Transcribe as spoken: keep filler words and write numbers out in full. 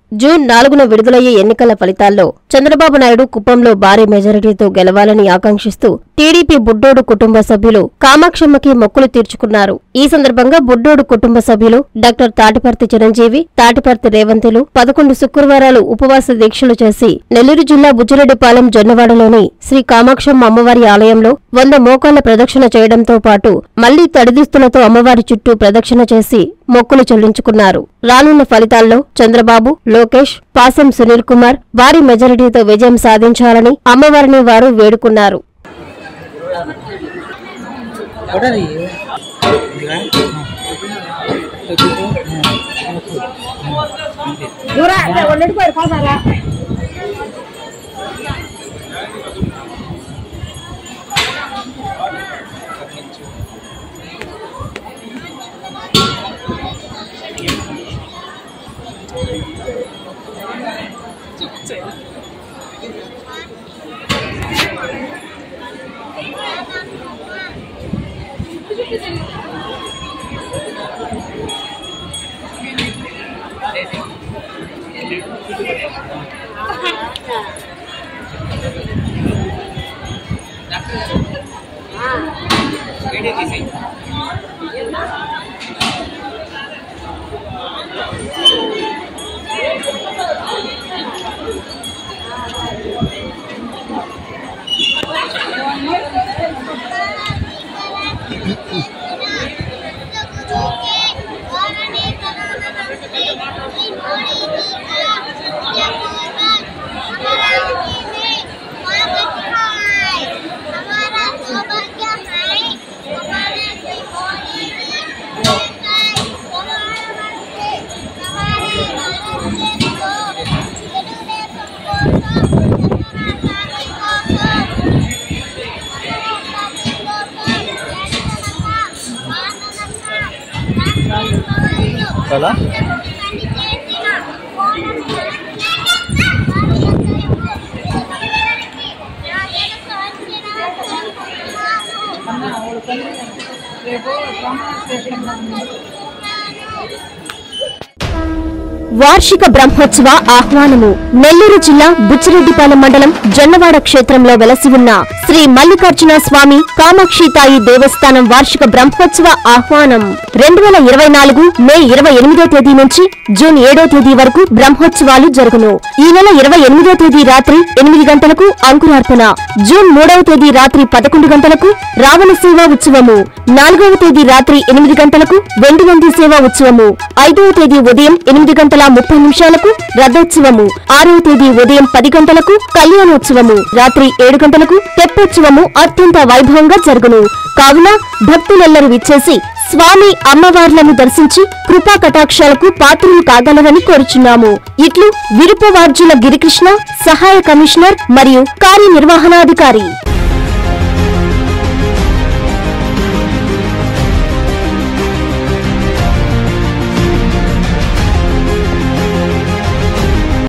June నాలుగున విడుదలయ్యే ఎన్నికల ఫలితాల్లో చంద్రబాబు నాయుడు కుప్పంలో భారీ మెజారిటీతో గెలవాలని ఆకాంక్షిస్తూ టీడీపీ బుడ్డోడు కుటుంబ సభ్యులు కామాక్షమ్మకి మొక్కులు తీర్చుకున్నారు. ఈ సందర్భంగా బుడ్డోడు కుటుంబ సభ్యులు డాక్టర్ తాటిపర్తి చిరంజీవి, తాటిపర్తి రేవంతులు పదకొండు శుక్రవారాలు ఉపవాస దీక్షలు చేసి నెల్లూరు జిల్లా బుజ్జిరెడ్డిపాలెం జొన్నవాడలోని శ్రీ కామాక్షమ్మ అమ్మవారి ఆలయంలో వంద మోకాళ్ల ప్రదక్షిణ చేయడంతో పాటు మళ్లీ తడిదిస్తులతో అమ్మవారి చుట్టూ ప్రదక్షిణ చేసి మొక్కులు చెల్లించుకున్నారు. రానున్న ఫలితాల్లో చంద్రబాబు, లోకేష్, పాసం సునీల్ కుమార్ భారీ మెజారిటీతో విజయం సాధించాలని అమ్మవారిని వారు వేడుకున్నారు. Salah? వార్షిక బ్రహ్మోత్సవ ఆహ్వానము. నెల్లూరు జిల్లా బుచ్చిరెడ్డిపాలెం మండలం జొన్నవాడ క్షేత్రంలో వెలసి ఉన్న శ్రీ మల్లికార్జున స్వామి కామాక్షితాయి దేవస్థానం వార్షిక బ్రహ్మోత్సవ ఆహ్వానం రెండు వేల ఇరవై నాలుగు మే ఇరవై ఎనిమిదో తేదీ నుంచి జూన్ ఏడో తేదీ వరకు బ్రహ్మోత్సవాలు జరుగును. ఈ నెల ఇరవై ఎనిమిదో తేదీ రాత్రి ఎనిమిది గంటలకు అంకురార్పణ, జూన్ మూడవ తేదీ రాత్రి పదకొండు గంటలకు రావణ సేవా ఉత్సవము, నాలుగవ తేదీ రాత్రి ఎనిమిది గంటలకు వెండి నంది సేవా ఉత్సవము, ఐదవ తేదీ ఉదయం ఎనిమిది గంటల ముప్పై నిమిషాలకు రథోత్సవము, ఆరవ తేదీ ఉదయం పది గంటలకు కళ్యాణోత్సవము, రాత్రి ఏడు గంటలకు తెప్పోత్సవము అత్యంత వైభవంగా జరుగును. కావున భక్తులెల్లరూ విచ్చేసి స్వామి అమ్మవార్లను దర్శించి కృపా కటాక్షాలకు పాత్రులు కాగలరని కోరుచున్నాము. ఇట్లు విరుపవార్జుల గిరికృష్ణ, సహాయ కమిషనర్ మరియు కార్యనిర్వహణాధికారి.